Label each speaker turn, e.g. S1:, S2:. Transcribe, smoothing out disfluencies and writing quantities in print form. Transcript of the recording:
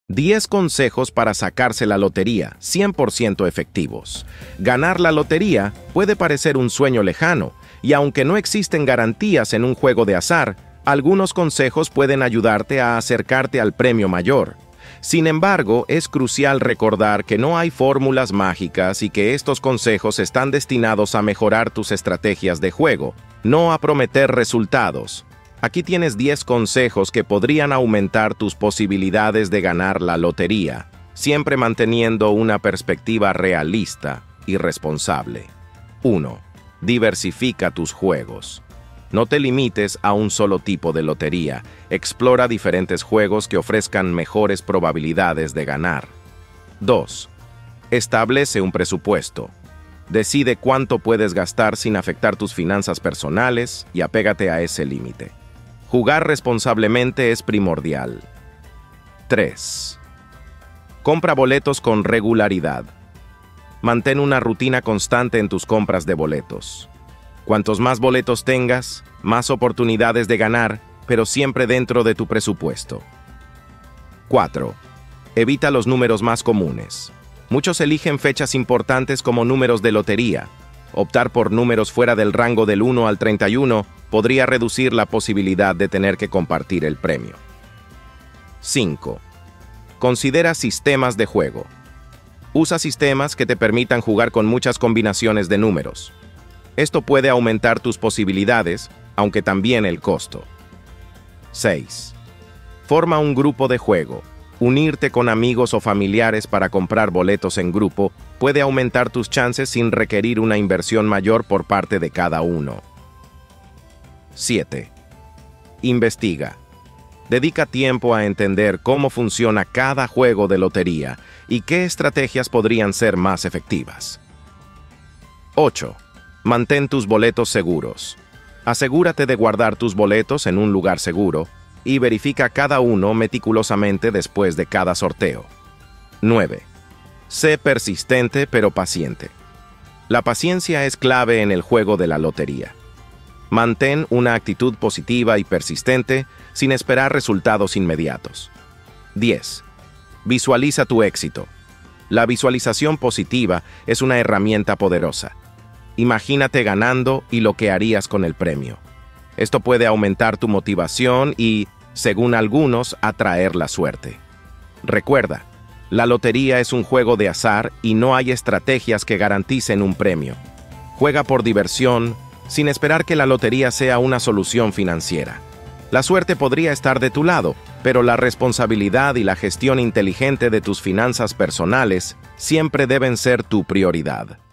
S1: 10 consejos para sacarse la lotería, 100% efectivos. Ganar la lotería puede parecer un sueño lejano, y aunque no existen garantías en un juego de azar, algunos consejos pueden ayudarte a acercarte al premio mayor. Sin embargo, es crucial recordar que no hay fórmulas mágicas y que estos consejos están destinados a mejorar tus estrategias de juego, no a prometer resultados. Aquí tienes 10 consejos que podrían aumentar tus posibilidades de ganar la lotería, siempre manteniendo una perspectiva realista y responsable. 1. Diversifica tus juegos. No te limites a un solo tipo de lotería. Explora diferentes juegos que ofrezcan mejores probabilidades de ganar. 2. Establece un presupuesto. Decide cuánto puedes gastar sin afectar tus finanzas personales y apégate a ese límite. Jugar responsablemente es primordial. 3. Compra boletos con regularidad. Mantén una rutina constante en tus compras de boletos. Cuantos más boletos tengas, más oportunidades de ganar, pero siempre dentro de tu presupuesto. 4. Evita los números más comunes. Muchos eligen fechas importantes como números de lotería. Optar por números fuera del rango del 1 al 31 podría reducir la posibilidad de tener que compartir el premio. 5. Considera sistemas de juego. Usa sistemas que te permitan jugar con muchas combinaciones de números. Esto puede aumentar tus posibilidades, aunque también el costo. 6. Forma un grupo de juego. Unirte con amigos o familiares para comprar boletos en grupo puede aumentar tus chances sin requerir una inversión mayor por parte de cada uno. 7. Investiga. Dedica tiempo a entender cómo funciona cada juego de lotería y qué estrategias podrían ser más efectivas. 8. Mantén tus boletos seguros. Asegúrate de guardar tus boletos en un lugar seguro y verifica cada uno meticulosamente después de cada sorteo. 9. Sé persistente pero paciente. La paciencia es clave en el juego de la lotería. Mantén una actitud positiva y persistente sin esperar resultados inmediatos. 10. Visualiza tu éxito. La visualización positiva es una herramienta poderosa. Imagínate ganando y lo que harías con el premio. Esto puede aumentar tu motivación y, según algunos, atraer la suerte. Recuerda, la lotería es un juego de azar y no hay estrategias que garanticen un premio. Juega por diversión, sin esperar que la lotería sea una solución financiera. La suerte podría estar de tu lado, pero la responsabilidad y la gestión inteligente de tus finanzas personales siempre deben ser tu prioridad.